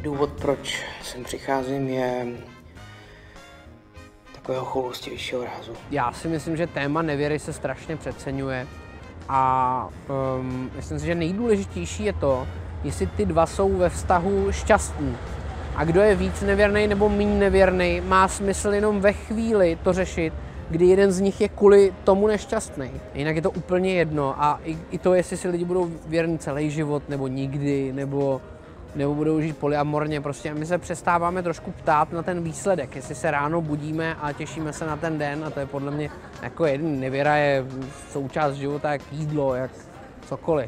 Důvod, proč sem přicházím, je takového choulostivějšího rázu. Já si myslím, že téma nevěry se strašně přeceňuje a myslím si, že nejdůležitější je to, jestli ty dva jsou ve vztahu šťastní. A kdo je víc nevěrný nebo méně nevěrný, má smysl jenom ve chvíli to řešit, kdy jeden z nich je kvůli tomu nešťastný. Jinak je to úplně jedno a i to, jestli si lidi budou věrní celý život nebo nikdy, nebo budou žít polyamorně. Prostě my se přestáváme trošku ptát na ten výsledek, jestli se ráno budíme a těšíme se na ten den a to je podle mě jako jeden. Nevěra je součást života jak jídlo, jak cokoliv.